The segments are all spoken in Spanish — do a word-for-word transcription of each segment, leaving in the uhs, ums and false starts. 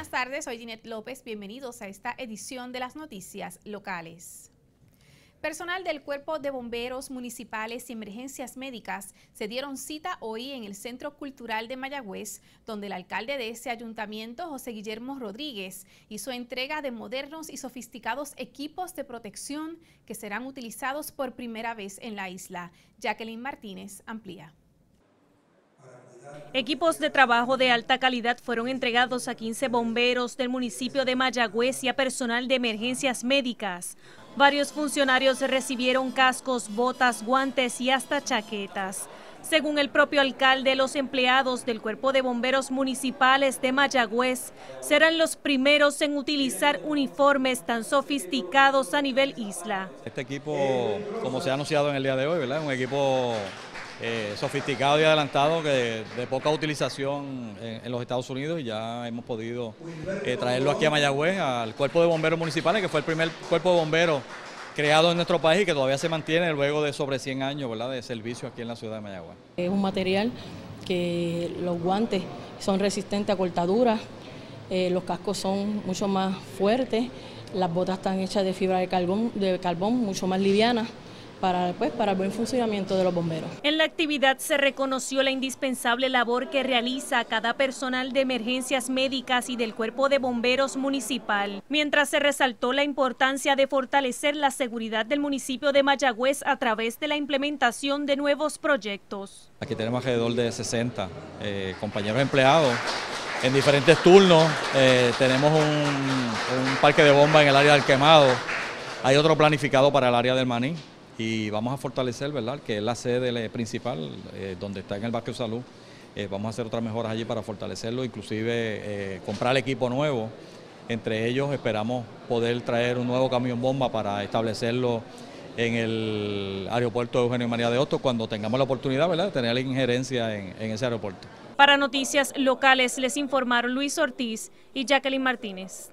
Buenas tardes, soy Ginette López. Bienvenidos a esta edición de las noticias locales. Personal del Cuerpo de Bomberos Municipales y Emergencias Médicas se dieron cita hoy en el Centro Cultural de Mayagüez, donde el alcalde de ese ayuntamiento, José Guillermo Rodríguez, hizo entrega de modernos y sofisticados equipos de protección que serán utilizados por primera vez en la isla. Jacqueline Martínez amplía. Equipos de trabajo de alta calidad fueron entregados a quince bomberos del municipio de Mayagüez y a personal de emergencias médicas. Varios funcionarios recibieron cascos, botas, guantes y hasta chaquetas. Según el propio alcalde, los empleados del Cuerpo de Bomberos Municipales de Mayagüez serán los primeros en utilizar uniformes tan sofisticados a nivel isla. Este equipo, como se ha anunciado en el día de hoy, ¿verdad? Un equipo Eh, sofisticado y adelantado que de, de poca utilización en, en los Estados Unidos, y ya hemos podido eh, traerlo aquí a Mayagüez, al Cuerpo de Bomberos Municipales, que fue el primer cuerpo de bomberos creado en nuestro país y que todavía se mantiene luego de sobre cien años, ¿verdad?, de servicio aquí en la ciudad de Mayagüez. Es un material que los guantes son resistentes a cortaduras, eh, los cascos son mucho más fuertes, las botas están hechas de fibra de carbón, de carbón mucho más livianas, Para, pues, para el buen funcionamiento de los bomberos. En la actividad se reconoció la indispensable labor que realiza cada personal de emergencias médicas y del Cuerpo de Bomberos Municipal, mientras se resaltó la importancia de fortalecer la seguridad del municipio de Mayagüez a través de la implementación de nuevos proyectos. Aquí tenemos alrededor de sesenta eh, compañeros empleados en diferentes turnos. Eh, tenemos un, un parque de bomba en el área del Quemado, hay otro planificado para el área del Maní. Y vamos a fortalecer, ¿verdad?, que es la sede principal, eh, donde está en el Barrio Salud. Eh, vamos a hacer otras mejoras allí para fortalecerlo, inclusive eh, comprar equipo nuevo. Entre ellos esperamos poder traer un nuevo camión bomba para establecerlo en el aeropuerto de Eugenio María de Hostos cuando tengamos la oportunidad, ¿verdad?, de tener la injerencia en, en ese aeropuerto. Para Noticias Locales les informaron Luis Ortiz y Jacqueline Martínez.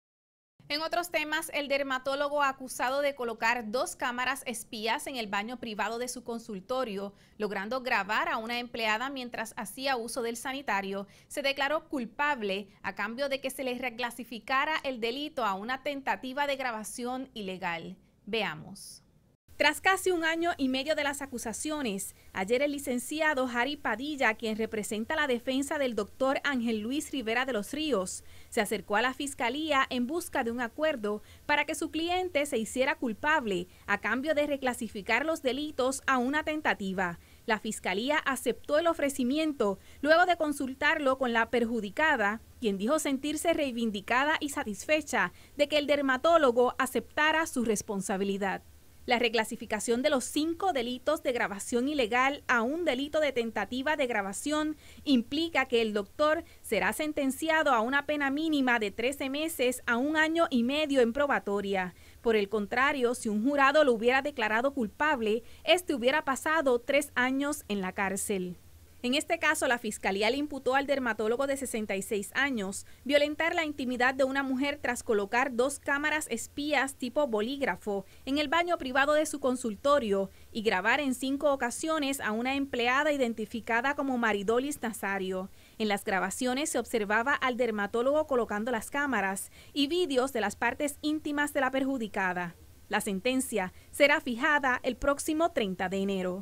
En otros temas, el dermatólogo acusado de colocar dos cámaras espías en el baño privado de su consultorio, logrando grabar a una empleada mientras hacía uso del sanitario, se declaró culpable a cambio de que se le reclasificara el delito a una tentativa de grabación ilegal. Veamos. Tras casi un año y medio de las acusaciones, ayer el licenciado Harry Padilla, quien representa la defensa del doctor Ángel Luis Rivera de los Ríos, se acercó a la fiscalía en busca de un acuerdo para que su cliente se hiciera culpable a cambio de reclasificar los delitos a una tentativa. La fiscalía aceptó el ofrecimiento luego de consultarlo con la perjudicada, quien dijo sentirse reivindicada y satisfecha de que el dermatólogo aceptara su responsabilidad. La reclasificación de los cinco delitos de grabación ilegal a un delito de tentativa de grabación implica que el doctor será sentenciado a una pena mínima de trece meses a un año y medio en probatoria. Por el contrario, si un jurado lo hubiera declarado culpable, este hubiera pasado tres años en la cárcel. En este caso, la Fiscalía le imputó al dermatólogo de sesenta y seis años violentar la intimidad de una mujer tras colocar dos cámaras espías tipo bolígrafo en el baño privado de su consultorio y grabar en cinco ocasiones a una empleada identificada como Maridolis Nazario. En las grabaciones se observaba al dermatólogo colocando las cámaras y vídeos de las partes íntimas de la perjudicada. La sentencia será fijada el próximo treinta de enero.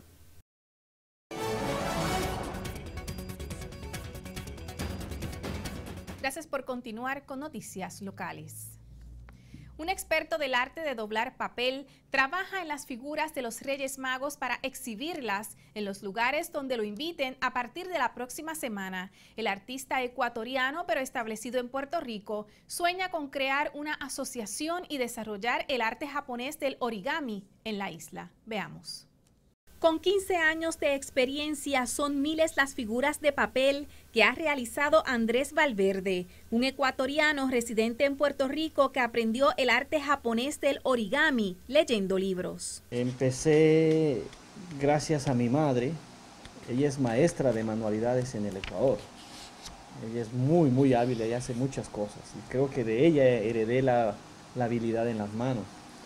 Gracias por continuar con Noticias Locales. Un experto del arte de doblar papel trabaja en las figuras de los Reyes Magos para exhibirlas en los lugares donde lo inviten a partir de la próxima semana. El artista ecuatoriano, pero establecido en Puerto Rico, sueña con crear una asociación y desarrollar el arte japonés del origami en la isla. Veamos. Con quince años de experiencia, son miles las figuras de papel que ha realizado Andrés Valverde, un ecuatoriano residente en Puerto Rico que aprendió el arte japonés del origami leyendo libros. Empecé gracias a mi madre. Ella es maestra de manualidades en el Ecuador. Ella es muy, muy hábil, ella hace muchas cosas. Y creo que de ella heredé la, la habilidad en las manos.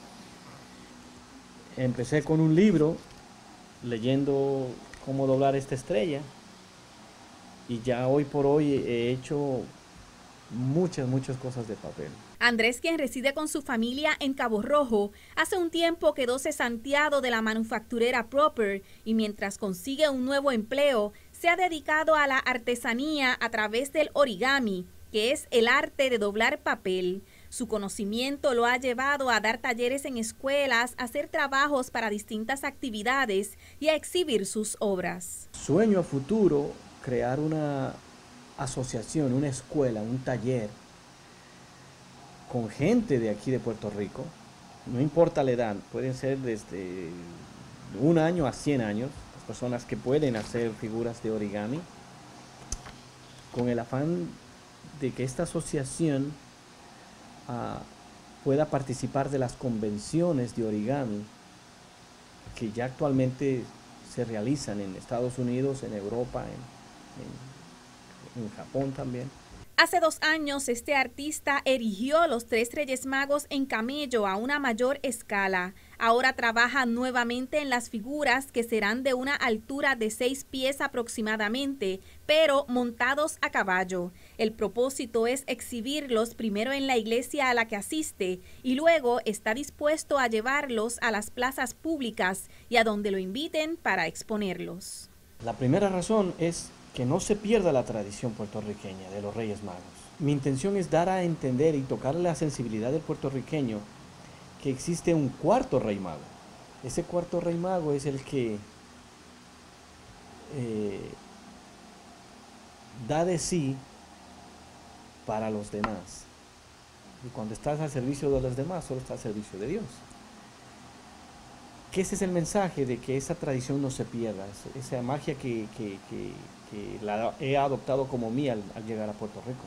Empecé con un libro leyendo cómo doblar esta estrella, y ya hoy por hoy he hecho muchas, muchas cosas de papel. Andrés, quien reside con su familia en Cabo Rojo, hace un tiempo quedó cesanteado de la manufacturera Proper y mientras consigue un nuevo empleo, se ha dedicado a la artesanía a través del origami, que es el arte de doblar papel. Su conocimiento lo ha llevado a dar talleres en escuelas, a hacer trabajos para distintas actividades y a exhibir sus obras. Sueño a futuro crear una asociación, una escuela, un taller con gente de aquí de Puerto Rico, no importa la edad, pueden ser desde un año a cien años, las personas que pueden hacer figuras de origami, con el afán de que esta asociación Uh, pueda participar de las convenciones de origami que ya actualmente se realizan en Estados Unidos, en Europa, en, en, en Japón también. Hace dos años, este artista erigió los tres Reyes Magos en camello a una mayor escala. Ahora trabaja nuevamente en las figuras que serán de una altura de seis pies aproximadamente, pero montados a caballo. El propósito es exhibirlos primero en la iglesia a la que asiste y luego está dispuesto a llevarlos a las plazas públicas y a donde lo inviten para exponerlos. La primera razón es que no se pierda la tradición puertorriqueña de los Reyes Magos. Mi intención es dar a entender y tocar la sensibilidad del puertorriqueño que existe un cuarto Rey Mago. Ese cuarto Rey Mago es el que eh, da de sí para los demás. Y cuando estás al servicio de los demás, solo estás al servicio de Dios. Que ese es el mensaje de que esa tradición no se pierda, esa magia que, que, que, que la he adoptado como mía al, al llegar a Puerto Rico.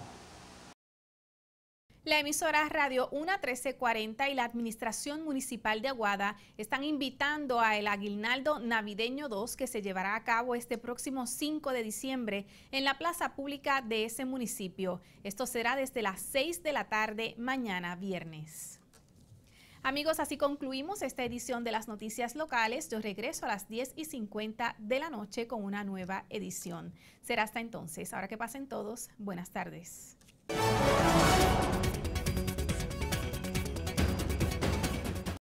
La emisora Radio una trece cuarenta y la Administración Municipal de Aguada están invitando a el Aguinaldo Navideño dos que se llevará a cabo este próximo cinco de diciembre en la plaza pública de ese municipio. Esto será desde las seis de la tarde mañana viernes. Amigos, así concluimos esta edición de las noticias locales. Yo regreso a las diez y cincuenta de la noche con una nueva edición. Será hasta entonces. Ahora que pasen todos, buenas tardes.